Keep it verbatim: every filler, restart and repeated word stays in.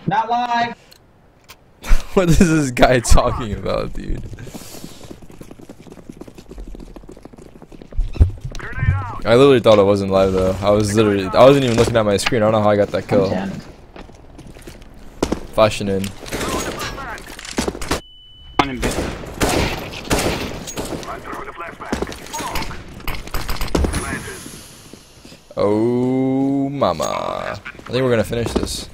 Not live. What is this guy talking about, dude? I literally thought it wasn't live though. I was literally, I wasn't even looking at my screen. I don't know how I got that kill. Flashing in. Oh, mama. I think we're gonna finish this.